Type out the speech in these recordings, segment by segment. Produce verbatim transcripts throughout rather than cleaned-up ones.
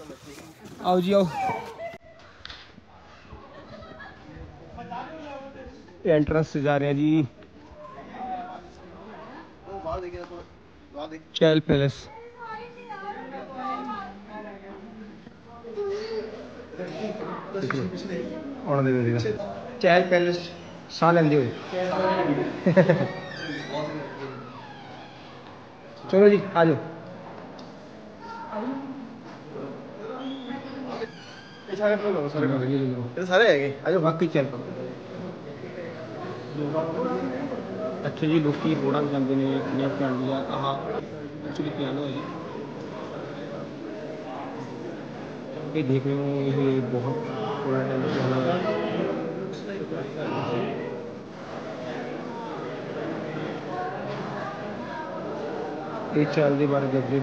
आओ जी आओ। एंट्रेंस से जा रहे हैं जी चहल पैलेस। चहल पैलेस साह लेंदे हुए। चलो जी आ जाओ। सारे है आज बाकी चल अच्छा जी लोग रोड़ा जाते हैं किनिया फैमिलियां आह एक्चुअली पियानो है जी ये देख रहे हो ये बहुत पुराना पियानो है। ये चाल के बारे दस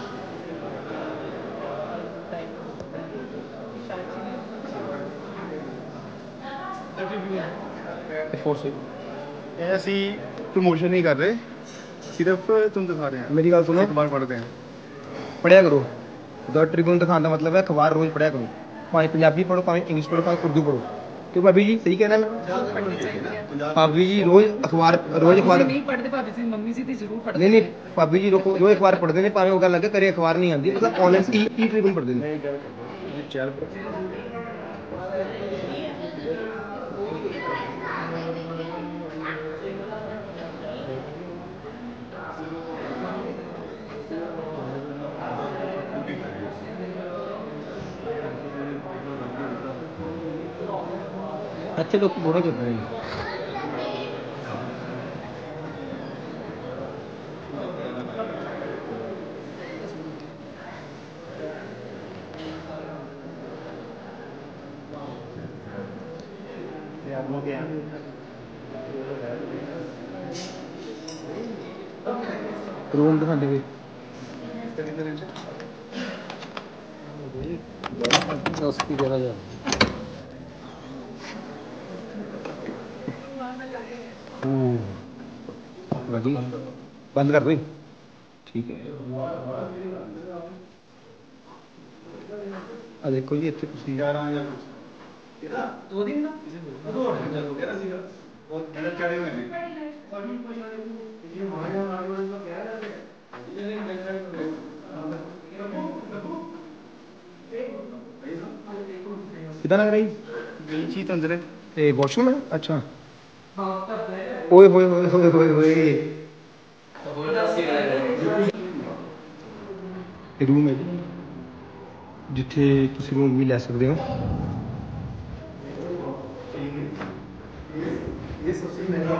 ये ਅਸੀਂ प्रमोशन नहीं कर रहे सिर्फ तुम दिखा रहे हैं। मेरी गल सुनो अखबार पढ़ते हैं पढ़िया करो द ट्रिब्यून दिखाने का मतलब है अखबार रोज पढ़िया करो भाई पंजाबी पढ़ो भाई इंग्लिश पढ़ो भाई उर्दू पढ़ो क्यों भाभी जी सही कहना मैं भाभी जी रोज अखबार रोज अखबार नहीं पढ़ते भाभी जी मम्मी जी जरूर पढ़ते नहीं नहीं भाभी जी रोको रोज अखबार पढ़ते हैं भावे वो गल लगे करे अखबार नहीं आती मतलब ऑनलाइन ई ई ट्रिब्यून पढ़ते हैं। अच्छे लोग बोलो चल रहे हैं रूम दिखाते हुए बंद कर दो ठीक है। आ देखो जी इतने ਤੁਸੀਂ दो दिन ना दो तेरा ਸੀਗਾ ਉਹ ਕਹਿੰਦਾ ਚੜੇ ਹੋਏ ਨੇ ਇਹ ਮਾਰਿਆ ਮਾਰਿਆ ਨੂੰ ਕਹਿ ਰਹੇ ਨੇ ਇਹਨੇ ਕਹਿੰਦਾ कितना लग रही बीच ही तो अंदर है ए वॉशरूम है अच्छा ओए होए होए होए होए होए रूम है जिथे तुसी रूम भी ले सकते हो। ये सबसे महंगा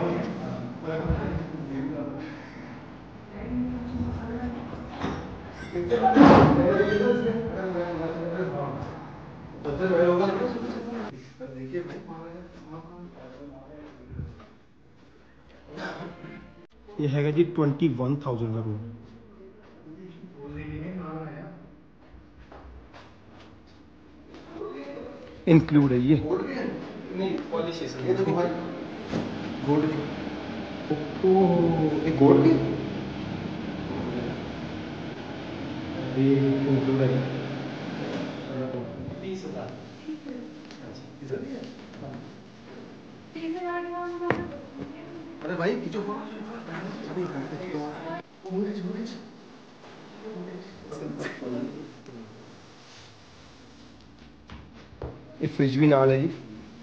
देखिए भाई ये है जी ट्वेंटी वन थाउजेंड का रूम इंक्लूड है ये गोल्ड ये गोल्ड की ये इंक्लूड है बीस हजार अरे भाई खींचो ये फ्रिज भी नाल है जी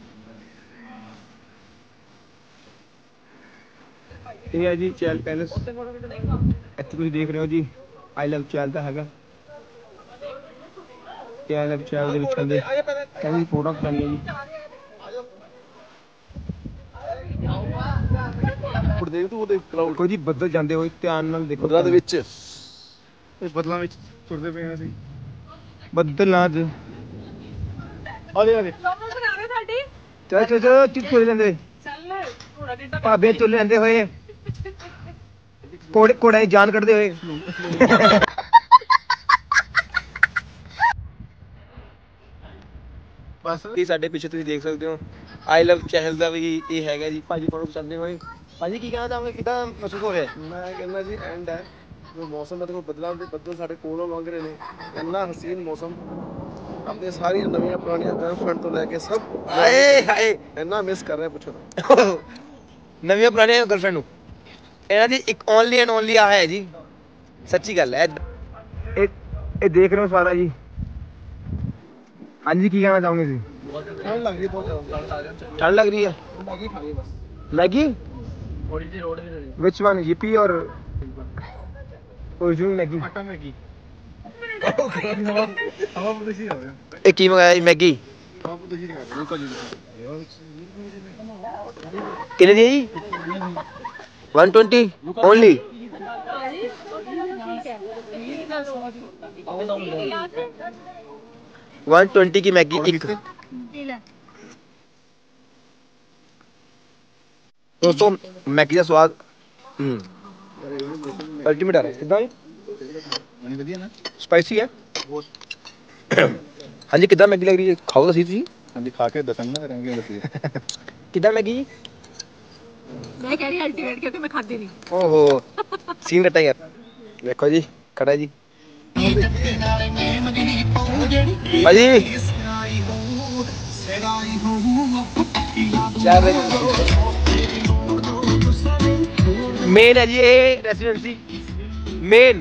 ये है जी चहल पैलेस इत्थे तुसीं देख रहे हो जी आई लव चहल का हैगा आई लव चहल दे विच कहंदे कहंदे फोटो खिचानी है जी देख तू ਉਹਦੇ ਕਲਾਉਡ ਕੋਈ ਜੀ ਬੱਦਲ ਜਾਂਦੇ ਹੋਏ ਧਿਆਨ ਨਾਲ ਦੇਖੋ ਬੱਦਲਾਂ ਦੇ ਵਿੱਚ ਇਹ ਬੱਦਲਾਂ ਵਿੱਚ ਤੁਰਦੇ ਪਏ ਅਸੀਂ ਬੱਦਲ ਨਾ ਚ ਆਲੇ ਆਲੇ ਚੱਲ ਚੱਲ ਚੱਲ ਚਿੱਤ ਤੁਰ ਲੈਂਦੇ ਚੱਲ ਭਾਬੇ ਤੁਰ ਲੈਂਦੇ ਹੋਏ ਕੋੜੇ ਕੋੜਾ ਜਾਨ ਕੱਢਦੇ ਹੋਏ ਬਸ ਇਹ ਸਾਡੇ ਪਿੱਛੇ ਤੁਸੀਂ ਦੇਖ ਸਕਦੇ ਹੋ ਆਈ ਲਵ ਚਹਿਲ ਦਾ ਵੀ ਇਹ ਹੈਗਾ ਜੀ ਭਾਜੀ ਫੋਟੋ ਪਸੰਦ ਹੋਏ ਭਾਜੀ ਕੀ ਕਹਿਣਾ ਚਾਹੋਗੇ ਕਿਦਾਂ ਮਹਿਸੂਸ ਹੋ ਰਿਹਾ ਮੈਂ ਕਹਿੰਦਾ ਜੀ ਐਂਡ ਹੈ ਮੌਸਮ ਮਤਲਬ ਬਦਲਾਅ ਦੇ ਬੱਦਲ ਸਾਡੇ ਕੋਲੋਂ ਲੰਘ ਰਹੇ ਨੇ ਇੰਨਾ ਹਸੀਨ ਮੌਸਮ ਆਪਣੇ ਸਾਰੀਆਂ ਨਵੀਆਂ ਪੁਰਾਣੀਆਂ ਗਰਲਫ੍ਰੈਂਡ ਤੋਂ ਲੈ ਕੇ ਸਭ ਹਾਏ ਹਾਏ ਇੰਨਾ ਮਿਸ ਕਰ ਰਿਹਾ ਪੁੱਛੋ ਨਵੀਆਂ ਪੁਰਾਣੀਆਂ ਗਰਲਫ੍ਰੈਂਡ ਨੂੰ ਇਹਨਾਂ ਦੀ ਇੱਕ ਓਨਲੀ ਐਂਡ ਓਨਲੀ ਆ ਹੈ ਜੀ ਸੱਚੀ ਗੱਲ ਹੈ ਇਹ ਇਹ ਦੇਖ ਰਹੇ ਹੋ ਸਾਰਾ ਜੀ ਹਾਂਜੀ ਕੀ ਕਹਿਣਾ ਚਾਹੋਗੇ ਤੁਸੀਂ ਠੰਡ ਲੱਗ ਰਹੀ ਬਹੁਤ ਜ਼ਿਆਦਾ ठंड लग रही है ਮੈਗੀ ਖਾ ਲਈ ਬਸ मैगी ਥੋੜੀ ਜਿਹੀ ਰੋਡ ਵੀ ਨਹੀਂ विच वन yippee और ओरिजिनल मैगी ਆਟਾ ਮੈਗੀ ਹਵਾ ਹਵਾ ਪ੍ਰਦੂਸ਼ਿਤ ਹੋ ਰਿਹਾ ਇਹ ਕੀ ਮੰਗਾਇਆ ਜੀ ਮੈਗੀ ਹਵਾ ਪ੍ਰਦੂਸ਼ਿਤ ਕਰ ਰਿਹਾ ਕੋਈ ਕਿੰਨੇ ਦੀ ਹੈ ਜੀ one twenty only one twenty की मैगी एक दोस्तों मैगी का स्वाद अल्टीमेट आ रहा है कितना ਵਧੀਆ ਨਾ स्पाइसी है हाँ जी कितना मैगी लग रही है खाओ तो सही तुसी ਹਾਂਜੀ ਖਾ ਕੇ ਦੱਸਾਂਗਾ ਕਰਾਂਗੇ ਦੱਸੀਏ कितना मैगी जी मैं कह रही अल्टीमेट क्योंकि मैं खाती नहीं ओहो सीन रटा यार देखो जी खड़ा जी भाजी मेन है जी ये रेसिडेंसी मेन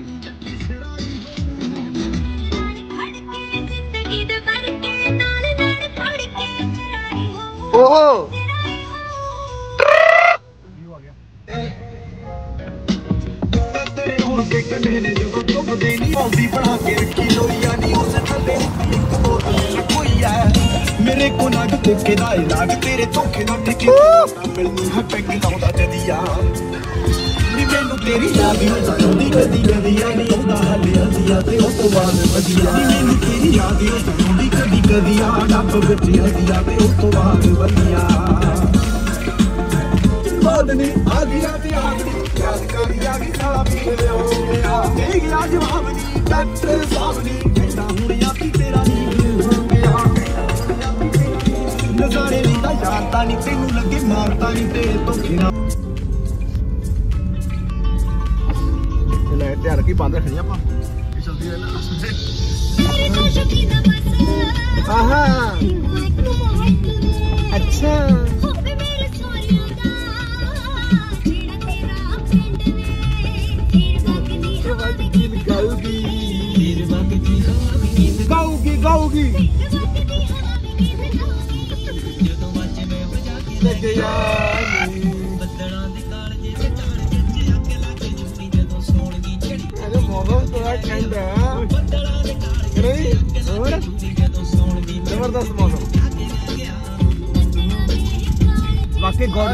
ओहो मेरे को नाग धोखे दा इलाज तेरे धोखे दा ठेके मिलनी है पैग लाउंदा जदिया नी मैनू तेरी याद ही आउंदी कदी कदी नहीं आउंदा हले हदिया ते उस तो बाद वधिया नी मैनू तेरी याद ही आउंदी कदी कदी आ डब विच हदिया ते उस तो बाद वधिया बाद ने आ गया ते आ गई याद कर याद खाला पी ले हो गया दे गया जवाब नी डॉक्टर साहब ने कहता हुण याती तेरा नी हो गया नजारे लीता यारता नी तेनू लगे मारता नी तेरे धोखे ना ਲੈ ਧਿਆਨ ਰੱਖੀ ਬੰਦ ਰੱਖਣੀ ਆਪਾਂ ਇਹ ਚਲਦੀ ਰਹਿਣਾ आहा अच्छा गाऊगी गाऊगी अरे मौसम थोड़ा ठंड है और जबरदस्त मौसम वाकई गॉड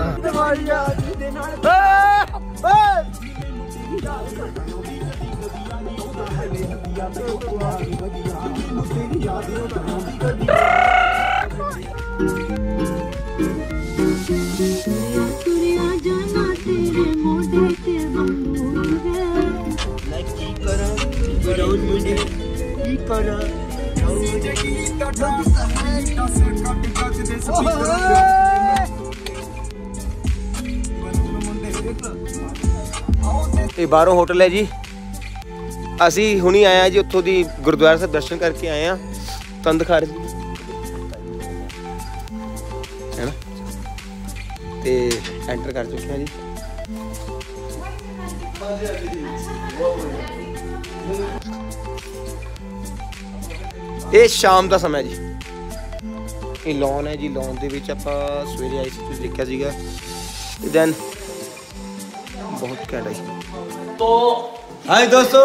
ਇਹ ਬਾਹਰੋਂ ਹੋਟਲ ਹੈ ਜੀ ਅਸੀਂ ਹੁਣੀ ਆਏ ਆ ਜੀ ਉੱਥੋਂ ਦੀ ਗੁਰਦੁਆਰਾ ਸਾਹਿਬ ਦਰਸ਼ਨ ਕਰਕੇ ਆਏ ਆ ਤੁਹਾਨੂੰ ਦਿਖਾ ਰਹੇ ਹੈ ਨਾ ਤੇ ਐਂਟਰ ਕਰ ਚੁੱਕੇ ਆ ਜੀ ਇਹ ਸ਼ਾਮ ਦਾ ਸਮਾਂ ਜੀ ਇਹ ਲੌਨ ਹੈ ਜੀ ਲੌਨ ਦੇ ਵਿੱਚ ਆਪਾਂ ਸਵੇਰੇ ਆਏ ਸੀ ਤੁਸੀਂ ਦੇਖਿਆ ਸੀਗਾ ਤੇ ਦੈਨ बहुत घैंट है तो हाँ दोस्तों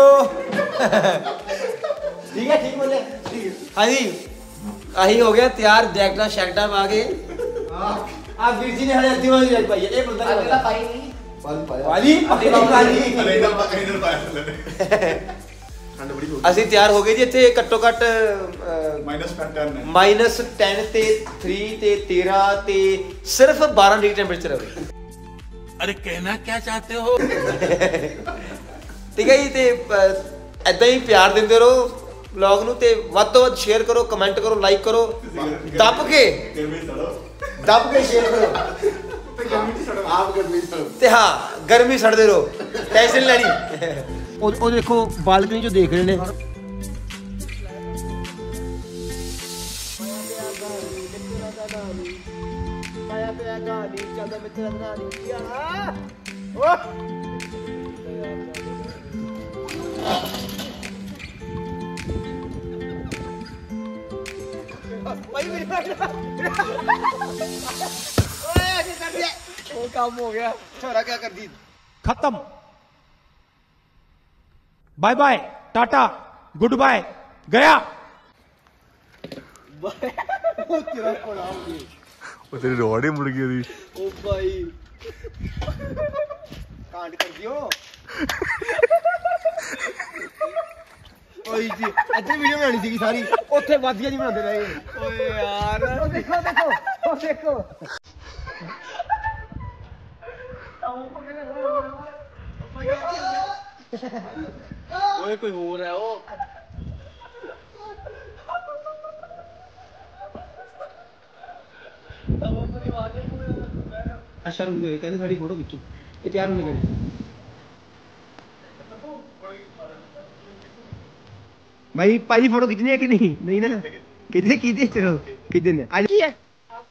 ठीक है ठीक बोले हाँ जी अही हो गया तैयार जैकटा शैकटा पा के आप वीर जी ने हरे अद्धी वाली जैक पाई है ये बंदा अगला पाई नहीं वाली वाली ਅਸੀਂ ਤਿਆਰ ਹੋ ਗਏ ਜੀ ਇੱਥੇ ਘੱਟੋ ਘੱਟ ਮਾਈਨਸ ten ਮਾਈਨਸ ten ਤੇ three ਤੇ thirteen ਤੇ ਸਿਰਫ ਬਾਰਾਂ ਡਿਗਰੀ ਟੈਂਪਰੇਚਰ ਹੈ अरे कहना क्या चाहते हो ਠੀਕ ਹੈ ਜੀ ਤੇ ਐਦਾਂ ਹੀ ਪਿਆਰ ਦਿੰਦੇ ਰਹੋ ਵਲੌਗ ਨੂੰ ਤੇ ਵੱਧ ਤੋਂ ਵੱਧ ਸ਼ੇਅਰ ਕਰੋ ਕਮੈਂਟ ਕਰੋ ਲਾਈਕ ਕਰੋ ਦੱਬ ਕੇ ਦੱਬ ਕੇ ਸ਼ੇਅਰ ਕਰੋ ਆਪ ਗਰਮੀ ਤੇ ਹਾਂ ਗਰਮੀ ਸੜਦੇ ਰਹੋ ਟੈਨਸ਼ਨ ਲੈਣੀ ਉਹ ਦੇਖੋ ਬਾਲਕਨੀ ਚੋਂ ਦੇਖ ਰਹੇ ਨੇ। वो काम हो गया। छोरा क्या कर दी? खत्म। Bye bye, tata, goodbye, गया। ਉਹ ਤੇਰੀ ਰੋੜ ਹੀ ਮੁੜ ਗਈ ਉਹਦੀ। ओ भाई ਕਾਂਡ ਕਰ ਦਿਓ। ਓਏ ਜੀ ਇੱਥੇ ਵੀਡੀਓ ਬਣਾਣੀ ਸੀਗੀ ਸਾਰੀ, ਉੱਥੇ ਵਾਦੀਆਂ ਜੀ ਬਣਾਉਂਦੇ ਰਹੇ। ओए यार ਉਹ ਦੇਖੋ ਦੇਖੋ ਉਹ ਦੇਖੋ ओए कोई हो रहा है वो। ਅੱਛਾ ਰੁਕ ਜਾਓ, ਕਹਿੰਦੇ ਸਾਡੀ ਫੋਟੋ ਖਿੱਚੋ। ਇਹ ਤਿਆਰ ਹੋਣੇ ਗਏ ਭਾਈ। ਭਾਜੀ ਫੋਟੋ ਖਿੱਚਣੀ ਹੈ ਕਿ ਨਹੀਂ? ਨਹੀਂ ਨਾ ਕਿਤੇ ਕਿਤੇ ਚਲੋ ਕਿਤੇ ਨੇ ਅੱਜ ਕੀ ਹੈ।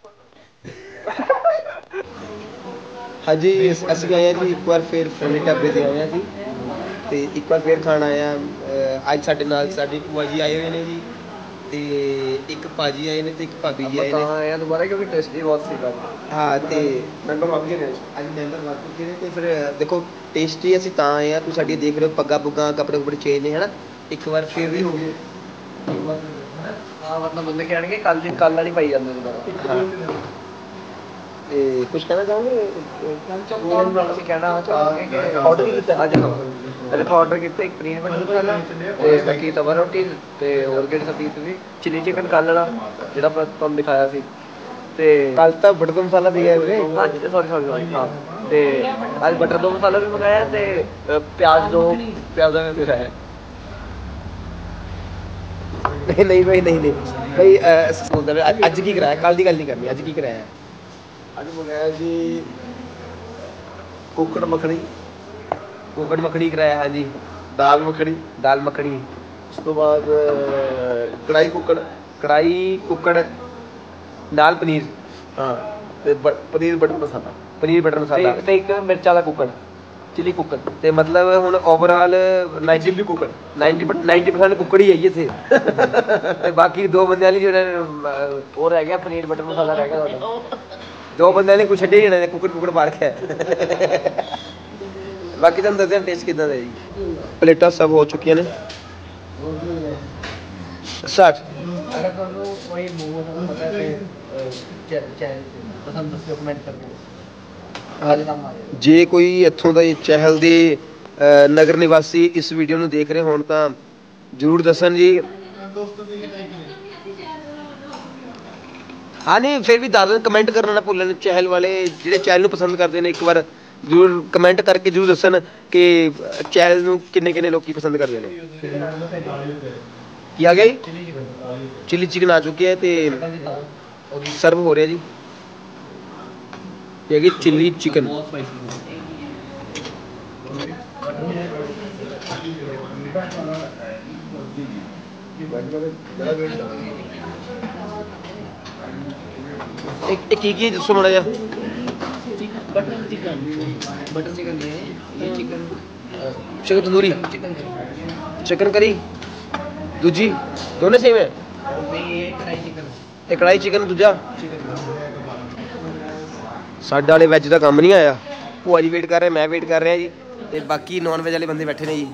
ਹਾਂਜੀ ਅਸੀਂ ਆਏ ਹਾਂ ਜੀ ਇੱਕ ਵਾਰ ਫਿਰ ਫਰੈਂਡ ਢਾਬੇ ਤੇ ਆਏ ਹਾਂ ਜੀ, ਤੇ ਇੱਕ ਵਾਰ ਫਿਰ ਖਾਣ ਆਏ ਹਾਂ। ਅਹ ਅੱਜ ਸਾਡੇ ਨਾਲ ਸਾਡੀ ਭੂਆ ਜੀ ਆਏ ਹੋਏ ਨੇ ਜੀ, ਤੇ ਇੱਕ ਭਾਜੀ ਆਏ ਨੇ ਤੇ ਇੱਕ ਭਾਬੀ ਜੀ ਆਏ ਨੇ। आया दोबारा क्योंकि टेस्ट ही बहुत सीखा। ਹਾਂ ਤੇ मेंबर वापस गए ਅੱਜ ਮੈਂਬਰ ਵੱਧ ਚੁੱਕੇ ਨੇ, ਤੇ ਫਿਰ ਦੇਖੋ ਟੇਸਟੀ ਅਸੀਂ ਤਾਂ ਆਏ ਆ। ਤੁਸੀਂ ਸਾਡੀ ਦੇਖ ਰਹੇ ਹੋ ਪੱਗਾਂ ਪੁੱਗਾਂ ਕੱਪੜੇ ਕੁਪੜੇ ਚੇਂਜ ਨੇ, ਹਨਾ। ਇੱਕ ਵਾਰ ਫਿਰ ਵੀ ਹੋ ਗਏ। हाँ मतलब बंदे कहने कल दिन कल वाली पाई जाते दोबारा। ਹਾਂ ਤੇ ਕੁਝ ਕਹਿਣਾ ਚਾਹੋਗੇ? ਅਸੀਂ ਕਹਿਣਾ ਚਾਹਾਂਗੇ ਕਿ ਆਰਡਰ ਕੀਤਾ ਅੱਜ ਹਾਂ ਪਹਿਲੇ ਤਾਂ ਆਰਡਰ ਕੀਤਾ ਇੱਕ ਪਨੀਰ ਬਟਰ ਮਸਾਲਾ ਤੇ ਬਾਕੀ ਤਵਾ ਰੋਟੀ ਤੇ ਹੋਰ ਕਿਹੜੀ ਸਬਜ਼ੀ ਸੀ ਚਿਲੀ ਚਿਕਨ ਕੱਲ ਵਾਲਾ ਜਿਹੜਾ ਆਪਾਂ ਤੁਹਾਨੂੰ ਦਿਖਾਇਆ ਸੀ ਤੇ ਕੱਲ ਤਾਂ ਬਟਰ ਮਸਾਲਾ ਦੇ ਗਏ ਵੀਰੇ। ਅੱਜ ਸੌਰੀ ਸੌਰੀ ਸੌਰੀ ਹਾਂ ਤੇ ਅੱਜ ਬਟਰ ਦੋ ਮਸਾਲਾ ਵੀ ਮੰਗਾਇਆ ਤੇ ਪਿਆਜ਼ ਦੋ ਪਿਆਜ਼ਾਂ ਵੀ ਦਿਖਾਇਆ। ਨਹੀਂ ਨਹੀਂ ਭਾਈ ਨਹੀਂ ਨਹੀਂ ਭਾਈ ਬੋਲਦਾ ਵੀ ਅੱਜ ਕੀ ਕਰਾਇਆ, ਕੱਲ ਦੀ ਗੱਲ ਨਹੀਂ ਕਰਨੀ। ਅੱਜ ਕੀ ਕਰਾਇਆ? ਅੱਜ ਮੰਗਾਇਆ ਜੀ ਕੁੱਕੜ ਮੱਖਣੀ ਕੁੱਕੜ ਮੱਖਣੀ ਕਰਾਇਆ। ਹਾਂਜੀ ਦਾਲ ਮੱਖਣੀ ਦਾਲ ਮੱਖਣੀ, ਉਸ ਤੋਂ ਬਾਅਦ ਕੜਾਈ ਕੁੱਕੜ ਕੜਾਈ ਕੁੱਕੜ ਨਾਲ ਪਨੀਰ। ਹਾਂ ਤੇ ਬ- ਪਨੀਰ ਬਟਰ ਮਸਾਲਾ ਪਨੀਰ ਬਟਰ ਮਸਾਲਾ ਤੇ ਇੱਕ ਮਿਰਚਾਂ ਦਾ ਕੁੱਕੜ ਚਿਲੀ ਕੁੱਕੜ ਤੇ ਮਤਲਬ ਹੁਣ ਓਵਰਆਲ ਨਾਈਨਟੀ ਚਿੱਲੀ ਕੁੱਕੜ ਨਾਈਨਟੀ ਪਰਸੈਂਟ ਕੁੱਕੜ ਹੀ ਆਈ ਇੱਥੇ ਤੇ ਬਾਕੀ ਦੋ ਬੰਦਿਆਂ ਲਈ ਜਿਹੜਾ ਉਹ ਰਹਿ ਗਿਆ ਪਨੀਰ ਬਟਰ ਮਸਾਲਾ ਰਹਿ ਗਿਆ ਤੁਹਾਡਾ। ਦੋ ਬੰਦਿਆਂ ਨੇ ਕੁਛ ਛੱਡੇ ਹੀ ਜਾਣੇ, ਕੁੱਕੜ ਕੁੱਕੜ ਪਾ ਰੱਖਿਆ। ਬਾਕੀ ਤੁਹਾਨੂੰ ਦੱਸਦੇ ਹਾਂ ਟੇਸਟ ਕਿਦਾਂ ਦਾ ਜੀ। ਪਲੇਟਾਂ ਸਭ ਹੋ ਚੁੱਕੀਆਂ ਨੇ। ਸੱਠ ਅਗਰ ਤੁਹਾਨੂੰ ਕੋਈ ਮੂਵੀ ਦਾ ਪਤਾ ਹੈ ਤੇ ਚੈਨਲ ਤੇ ਪਸੰਦ ਦੱਸਿਓ ਕਮੈਂਟ ਕਰਕੇ। ਆਜ ਨਾਮ ਆ ਜੇ ਕੋਈ ਇੱਥੋਂ ਦਾ ਚਹਿਲ ਦੇ ਅਹ, ਨਗਰ ਨਿਵਾਸੀ ਇਸ ਵੀਡੀਓ ਨੂੰ ਦੇਖ ਰਹੇ ਹੋਣ ਤਾਂ ਜ਼ਰੂਰ ਦੱਸਣ ਜੀ। ਹਾਂ ਨਹੀਂ ਫਿਰ ਵੀ ਦੱਸ ਦੇਣ, ਕਮੈਂਟ ਕਰਨਾ ਨਾ ਭੁੱਲਣ। ਚਹਿਲ ਵਾਲੇ ਜਿਹੜੇ ਚਹਿਲ ਨੂੰ ਪਸੰਦ ਕਰਦੇ ਨੇ ਇੱਕ ਵਾਰ ਜ਼ਰੂਰ ਕਮੈਂਟ ਕਰਕੇ ਜ਼ਰੂਰ ਦੱਸਣ ਕਿ ਚਹਿਲ ਨੂੰ ਕਿੰਨੇ ਕਿੰਨੇ ਲੋਕੀ ਪਸੰਦ ਕਰਦੇ ਨੇ। ਕੀ ਆ ਗਿਆ ਜੀ? ਚਿਲੀ ਚਿਕਨ ਆ ਚੁੱਕੀ ਹੈ ਤੇ ਸਰਵ ਹੋ ਰਿਹਾ ਜੀ। ਇਹ ਹੈਗੀ ਚਿਲੀ ਚਿਕਨ। ਇੱਕ ਕੀ ਕੀ ਦੱਸੋ ਮਾੜਾ ਜਿਹਾ। बटर चिकन बटर चिकन ये ये chicken chicken tandoori chicken chicken curry दूजी दोनों सेम है। ये कढ़ाई चिकन ਇਹ ਕੜਾਈ ਚਿਕਨ ਦੂਜਾ ਸਾਡੇ ਵਾਲੇ ਵੈਜ ਦਾ ਕੰਮ ਨਹੀਂ ਆਇਆ। ਭੂਆ ਜੀ ਵੇਟ ਕਰ ਰਹੇ, ਮੈਂ ਵੇਟ ਕਰ ਰਿਹਾ ਜੀ, ਤੇ ਬਾਕੀ ਨਾਨ ਵੈਜ ਵਾਲੇ ਬੰਦੇ ਬੈਠੇ ਨੇ ਜੀ।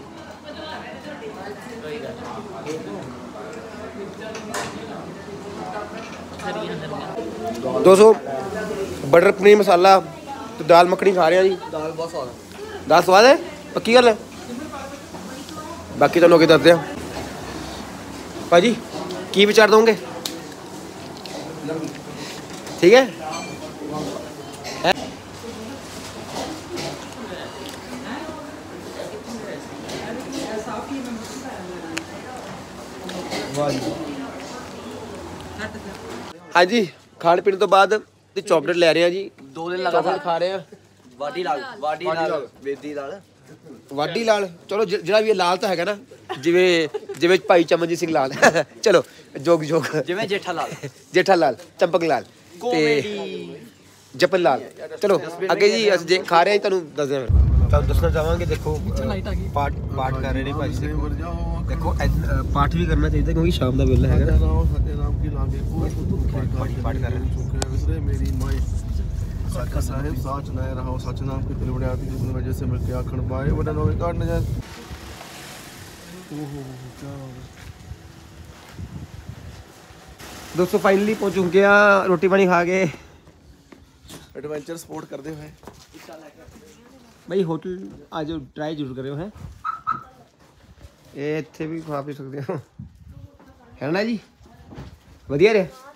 ਦੋ ਸੌ ਬਟਰ ਪਨੀਰ ਮਸਾਲਾ ਤੇ ਦਾਲ ਮੱਖਣੀ ਖਾ ਰਹੇ ਆ ਜੀ। दाल बहुत स्वाद है। ਦਾਲ ਸਵਾਦ ਹੈ, ਪੱਕੀ ਗੱਲ ਹੈ। ਬਾਕੀ ਤੁਹਾਨੂੰ ਅੱਗੇ ਦੱਸਦੇ ਆ। ਭਾਜੀ ਕੀ ਵਿਚਾਰ ਦੋਗੇ? ਠੀਕ ਹੈ। ਹਾਂਜੀ ਖਾਣ ਪੀਣ ਤੋਂ ਬਾਅਦ ਤੇ ਚਾਕਲੇਟ ਲੈ ਰਹੇ ਆ ਜੀ। दो दिन ਚਾਕਲੇਟ ਖਾ ਰਹੇ ਆ। वाडी लाल वाडी लाल वेदी लाल ਵਾਢੀ ਲਾਲ ਚਲੋ ਜ- ਜਿਹੜਾ ਵੀ ਇਹ ਲਾਲ ਤਾਂ ਹੈਗਾ ਨਾ ਜਿਵੇਂ ਜਿਵੇਂ ਭਾਈ ਚਮਨਜੀਤ ਸਿੰਘ ਲਾਲ ਚਲੋ ਜੋਗ ਜੋਗ ਜਿਵੇਂ ਜੇਠਾ ਲਾਲ ਜੇਠਾ ਲਾਲ ਚੰਪਕ ਲਾਲ ਤੇ ਜਪਨ ਲਾਲ ਚਲੋ ਅੱਗੇ ਜੀ ਅਸੀਂ ਜੇ ਖਾ ਰਹੇ ਹਾਂ ਤੁਹਾਨੂੰ ਦੱਸਦੇ ਹਾਂ ਤੁਹਾਨੂੰ ਦੱਸਣਾ ਚਾਹਾਂਗੇ ਦੇਖੋ ਪਾਠ ਪਾਠ ਕਰ ਰਹੇ ਨੇ ਭਾਈ ਜੀ ਦੇਖੋ ਐ- ਪਾਠ ਵੀ ਕਰਨਾ ਚਾਹੀਦਾ ਕਿਉਂਕਿ ਸ਼ਾਮ ਦਾ ਵੇਲਾ ਹੈਗਾ ਨਾ। ਪਾਠ ਕਰ ਰਹੇ ਨੇ ਸਾਖਾ ਸਾਹਿਬ ਸਾਚ ਨਾ ਰਹਾ ਸੱਚ ਨਾਮ ਕੀ ਦਿਲ ਬੜਿਆ ਦੀ ਜਿਸਨ ਵਜ੍ਹਾ ਸੇ ਮਿਲ ਕੇ ਆਖਣ ਪਾਏ ਬੜਾ ਨਵੇਂ ਕਾਢ ਨਾ ਜਾ ਓਹੋ ਕੀ ਹੋ ਗਿਆ ਦੋਸਤੋ ਫਾਈਨਲੀ ਪਹੁੰਚ ਚੁੱਕੇ ਆ ਰੋਟੀ ਪਾਣੀ ਖਾ ਕੇ ਐਡਵੈਂਚਰ ਸਪੋਰਟ ਕਰਦੇ ਹੋਏ ਭਾਈ ਹੋਟਲ ਆ ਜਾਓ ਟਰਾਈ ਜ਼ਰੂਰ ਕਰਿਓ ਹੈ ਇਹ ਇੱਥੇ ਵੀ ਖਾ ਪੀ ਸਕਦੇ ਹੋ ਹੈ ਨਾ ਜੀ ਵਧੀਆ ਰਿਹਾ